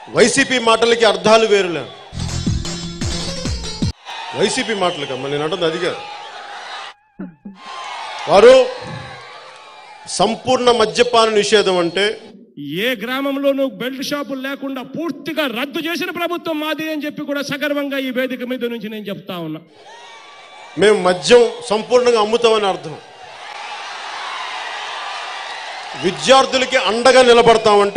YCP మాటలకి అర్థాలు వేరులే. YCP మాటలకమ్మా నేను అంటుంది అదిగా. వారు సంపూర్ణ మద్యపాన నిషేధం అంటే ఏ గ్రామంలోనూ బెల్ట్ షాపులు లేకుండా పూర్తిగా రద్దు చేసిన ప్రభుత్వం మాది అని చెప్పి కూడా సగర్వంగా ఈ వేదిక మీద నుంచి నేను చెప్తా ఉన్నా. మేము మద్యం సంపూర్ణంగా అమ్ముతామని అర్థం. విద్యార్థులకి అండగా నిలబడతామంటే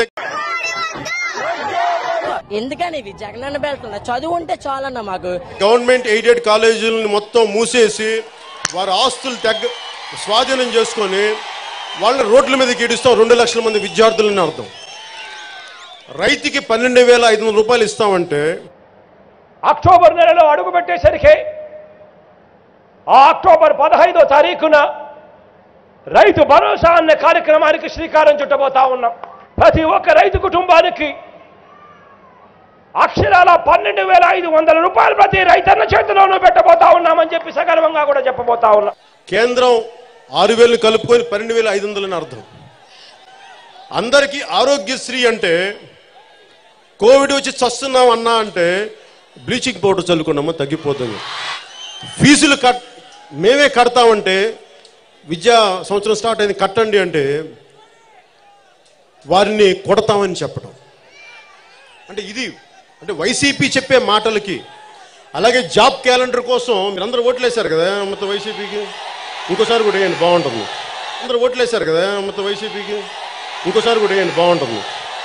ఎందుకని జగనన్న బెల్ట్ చదువు ఉంటే చాలన్న. మాకు గవర్నమెంట్ ఎయిడెడ్ కాలేజీలను మొత్తం మూసేసి వారి ఆస్తులు స్వాధీనం చేసుకొని వాళ్ళని రోడ్ల మీదకి ఈడుస్తాం 2 లక్షల మంది విద్యార్థులని అర్థం. రైతుకి 12,500 రూపాయలు ఇస్తామంటే అక్టోబర్ నెలలో అడుగు పెట్టేసరికి ఆ అక్టోబర్ 15వ తారీఖున రైతు భరోసా అనే కార్యక్రమానికి శ్రీకారం చుట్టబోతా ఉన్నాం. ప్రతి ఒక్క రైతు కుటుంబానికి అక్షరాల 12,500 రూపాయలు ప్రతి రైతన్న చేతిలోనూ పెట్టబోతా ఉన్నామని చెప్పి సగర్వంగా కూడా చెప్పబోతా ఉన్నాం. కేంద్రం 6,000 కలుపుకొని 12,500 అని అర్థం. అందరికీ ఆరోగ్యశ్రీ అంటే కోవిడ్ వచ్చి చస్తున్నాం అన్నా అంటే బ్లీచింగ్ పౌడర్ చల్లుకున్నామో తగ్గిపోతుంది. ఫీజులు మేమే కడతామంటే విద్యా సంవత్సరం స్టార్ట్ అయింది కట్టండి అంటే వారిని కొడతామని చెప్పడం. అంటే ఇది అంటే వైసీపీ చెప్పే మాటలకి. అలాగే జాబ్ క్యాలెండర్ కోసం మీరందరూ ఓట్లేశారు కదా మొత్తం వైసీపీకి, ఇంకోసారి కూడా వేయండి బాగుంటుంది. అందరూ ఓట్లేశారు కదా మొత్తం వైసీపీకి, ఇంకోసారి కూడా వేయండి బాగుంటుంది.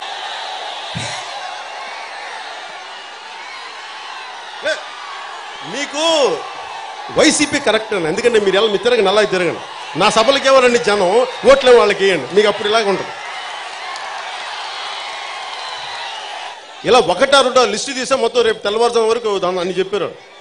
మీకు వైసీపీ కరెక్ట్ అని, ఎందుకంటే మీరు ఎలా మీ తిరగండి అలా తిరగండి. నా సభలకి ఎవరండి జనం ఓట్లే వాళ్ళకి వేయండి, మీకు అప్పుడు ఇలాగ ఉంటుంది. ఇలా 1 2 లిస్టు తీసే మొత్తం రేపు తెల్లవారుజాము వరకు అని చెప్పారు.